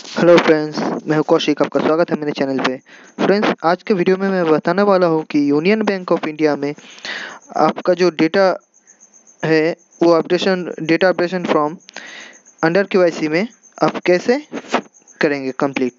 Hello friends, मैं हूं कौशिक। आपका स्वागत है मेरे चैनल पे। फ्रेंड्स, आज के वीडियो में मैं बताने वाला हूं कि यूनियन बैंक ऑफ इंडिया में आपका जो डेटा है वो data updation form under KYC में आप कैसे करेंगे कंप्लीट।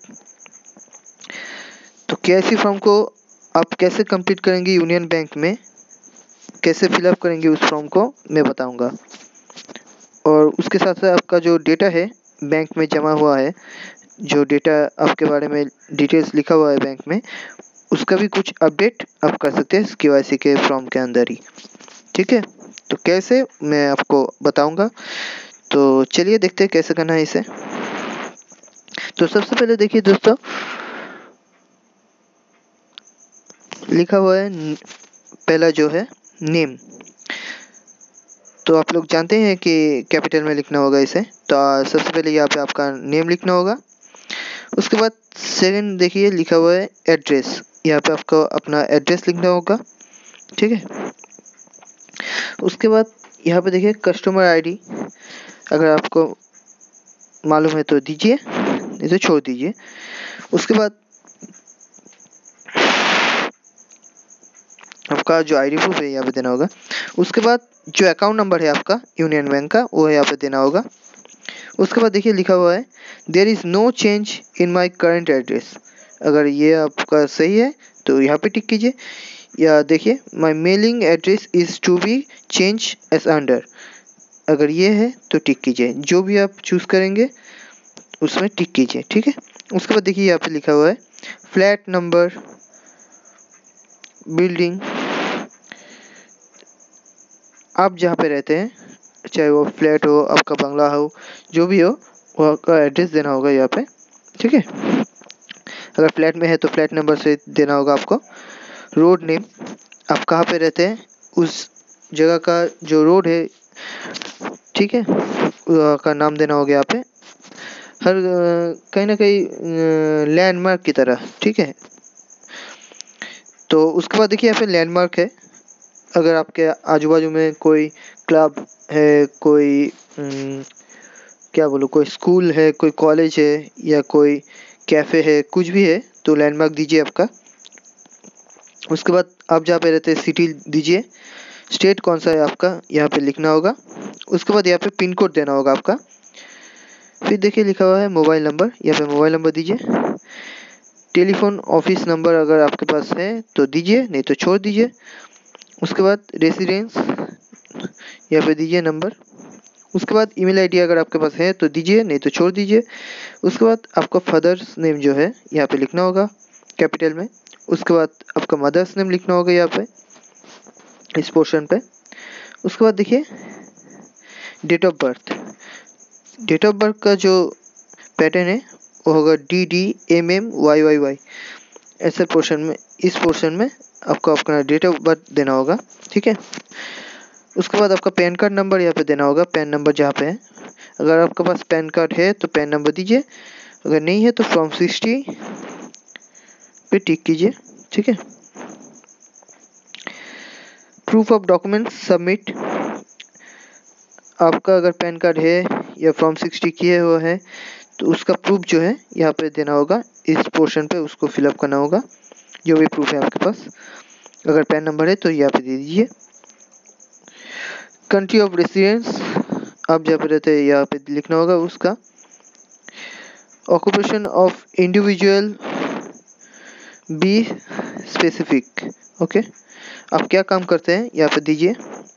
तो केवाईसी फॉर्म को आप कैसे कंप्लीट करेंगे यूनियन बैंक में, कैसे फिलअप करेंगे उस फॉर्म को मैं बताऊंगा। और उसके साथ साथ आपका जो डेटा है बैंक में जमा हुआ है, जो डेटा आपके बारे में डिटेल्स लिखा हुआ है बैंक में, उसका भी कुछ अपडेट आप कर सकते हैं केवाईसी के फॉर्म के अंदर ही। ठीक है, तो कैसे मैं आपको बताऊंगा। तो चलिए देखते हैं कैसे करना है इसे। तो सबसे पहले देखिए दोस्तों, लिखा हुआ है पहला जो है नेम। तो आप लोग जानते हैं कि कैपिटल में लिखना होगा इसे। तो सबसे पहले यहाँ पे आपका नेम लिखना होगा। उसके बाद सेकंड देखिए लिखा हुआ है एड्रेस। यहाँ पे आपको अपना एड्रेस लिखना होगा। ठीक है, उसके बाद यहाँ पे देखिए कस्टमर आईडी, अगर आपको मालूम है तो दीजिए, नहीं तो छोड़ दीजिए। उसके बाद आपका जो आईडी प्रूफ है यहाँ पे देना होगा। उसके बाद जो अकाउंट नंबर है आपका यूनियन बैंक का, वो यहाँ पे देना होगा। उसके बाद देखिए लिखा हुआ है there is no change in my current address. अगर ये आपका सही है तो यहाँ पे टिक कीजिए, या देखिए my mailing address is to be change as under. अगर ये है तो टिक कीजिए, जो भी आप चूज़ करेंगे उसमें टिक कीजिए। ठीक है, उसके बाद देखिए यहाँ पे लिखा हुआ है फ्लैट नंबर, बिल्डिंग, आप जहाँ पे रहते हैं, चाहे वो फ्लैट हो, आपका बंगला हो, जो भी हो, वो का एड्रेस देना होगा यहाँ पे। ठीक है, अगर फ्लैट में है तो फ्लैट नंबर से देना होगा आपको। रोड नेम, आप कहाँ पे रहते हैं उस जगह का जो रोड है, ठीक है, का नाम देना होगा यहाँ पे। हर कहीं ना कहीं लैंडमार्क की तरह। ठीक है, तो उसके बाद देखिए यहाँ पे लैंडमार्क है। अगर आपके आजू बाजू में कोई क्लब है, कोई क्या बोलूँ, कोई स्कूल है, कोई कॉलेज है, या कोई कैफ़े है, कुछ भी है, तो लैंडमार्क दीजिए आपका। उसके बाद आप जहाँ पे रहते हैं सिटी दीजिए। स्टेट कौन सा है आपका यहाँ पे लिखना होगा। उसके बाद यहाँ पे पिन कोड देना होगा आपका। फिर देखिए लिखा हुआ है मोबाइल नंबर, यहाँ पे मोबाइल नंबर दीजिए। टेलीफोन ऑफिस नंबर अगर आपके पास है तो दीजिए, नहीं तो छोड़ दीजिए। उसके बाद रेसिडेंस यहाँ पे दीजिए नंबर। उसके बाद ईमेल आईडी अगर आपके पास है तो दीजिए, नहीं तो छोड़ दीजिए। उसके बाद आपका फादर्स नेम जो है यहाँ पे लिखना होगा कैपिटल में। उसके बाद आपका मदर्स नेम लिखना होगा यहाँ पे इस पोर्शन पे। उसके बाद देखिए date of birth. Date of birth का जो पैटर्न है वो होगा DDMMYYY। ऐसे पोर्शन में, इस पोर्शन में आपको अपना डेट ऑफ बर्थ देना होगा। ठीक है, उसके बाद आपका पैन कार्ड नंबर यहाँ पे देना होगा, पैन नंबर जहाँ पे है। अगर आपके पास पैन कार्ड है तो पैन नंबर दीजिए, अगर नहीं है तो फॉर्म 60 पे टिक कीजिए। ठीक है, प्रूफ ऑफ डॉक्यूमेंट सबमिट। आपका अगर पैन कार्ड है या फॉर्म 60 किए हुआ है तो उसका प्रूफ जो है यहाँ पे देना होगा, इस पोर्शन पे उसको फिलअप करना होगा, जो भी प्रूफ है आपके पास। अगर पैन नंबर है तो यहाँ पे दे दीजिए। कंट्री ऑफ रेसिडेंस, आप जहाँ पे रहते हैं यहाँ पे लिखना होगा उसका। Occupation of individual be specific. Okay, आप क्या काम करते हैं यहाँ पे दीजिए।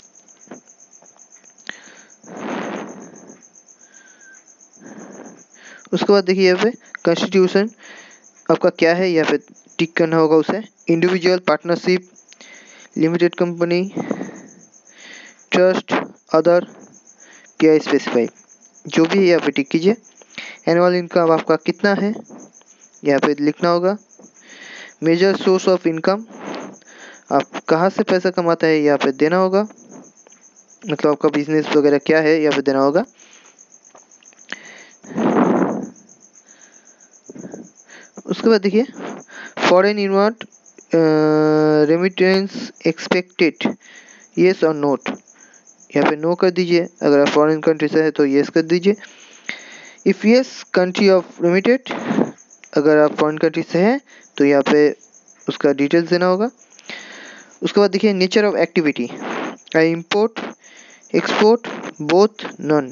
उसके बाद देखिए यहाँ पे कॉन्स्टिट्यूशन आपका क्या है, यहाँ पे टिक करना होगा उसे। Individual, partnership, limited company, trust, other, क्या स्पेसिफाई, जो भी है यहाँ पे टिक कीजिए। एनुअल इनकम आपका कितना है यहाँ पे लिखना होगा। मेजर सोर्स ऑफ इनकम, आप कहाँ से पैसा कमाता है यहाँ पे देना होगा, मतलब आपका बिजनेस वगैरह क्या है यहाँ पे देना होगा। उसके बाद देखिए foreign inward remittance expected, yes और नोट, यहाँ पे नो कर दीजिए। अगर आप फॉरेन कंट्री से है तो येस कर दीजिए। If yes country of limited, अगर आप फॉरेन कंट्री से हैं तो यहाँ पे उसका डिटेल्स देना होगा। उसके बाद देखिए nature of activity, I import export both none,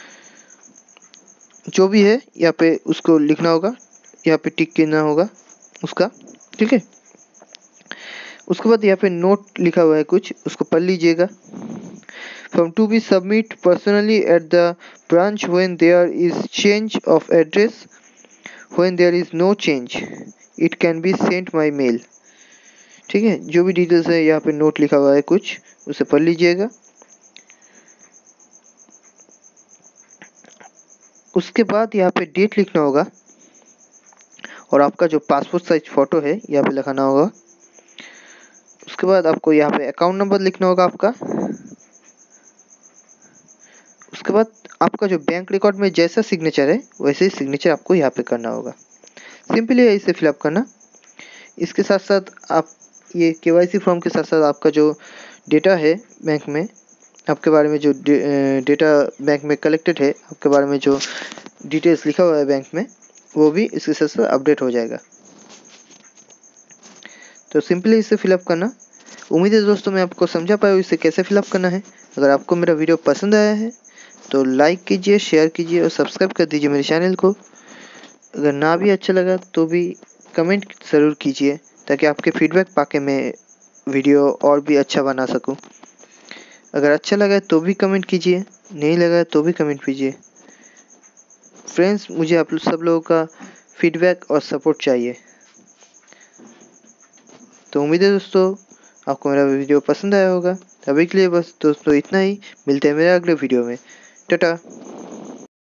जो भी है यहाँ पे उसको लिखना होगा, यहाँ पे टिक करना होगा उसका, ठीक है। उसके बाद यहाँ पे नोट लिखा हुआ है कुछ, उसको पढ़ लीजिएगा। From to be submit personally at the branch when there is change of address, when there is no change it can be sent my mail, ठीक है। जो भी डिटेल्स है यहाँ पे नोट लिखा हुआ है कुछ, उसे पढ़ लीजिएगा। उसके बाद यहाँ पे डेट लिखना होगा और आपका जो पासपोर्ट साइज फ़ोटो है यहाँ पे लगाना होगा। उसके बाद आपको यहाँ पे अकाउंट नंबर लिखना होगा आपका। उसके बाद आपका जो बैंक रिकॉर्ड में जैसा सिग्नेचर है वैसे ही सिग्नेचर आपको यहाँ पे करना होगा। सिंपली है इसे फिलअप करना। इसके साथ साथ आप ये KYC फॉर्म के साथ साथ आपका जो डेटा है बैंक में, आपके बारे में जो डेटा बैंक में कलेक्टेड है, आपके बारे में जो डिटेल्स लिखा हुआ है बैंक में, वो भी इसके साथ साथ अपडेट हो जाएगा। तो सिंपली इसे फिलअप करना। उम्मीद है दोस्तों मैं आपको समझा पाया हूँ इसे कैसे फिलअप करना है। अगर आपको मेरा वीडियो पसंद आया है तो लाइक कीजिए, शेयर कीजिए और सब्सक्राइब कर दीजिए मेरे चैनल को। अगर ना भी अच्छा लगा तो भी कमेंट ज़रूर कीजिए, ताकि आपके फीडबैक पाके मैं वीडियो और भी अच्छा बना सकूं। अगर अच्छा लगा तो भी कमेंट कीजिए, नहीं लगा तो भी कमेंट कीजिए। फ्रेंड्स, मुझे आप सब लोगों का फीडबैक और सपोर्ट चाहिए। तो उम्मीद है दोस्तों आपको मेरा वीडियो पसंद आया होगा। अभी के लिए बस दोस्तों इतना ही, मिलते हैं मेरे अगले वीडियो में। टाटा।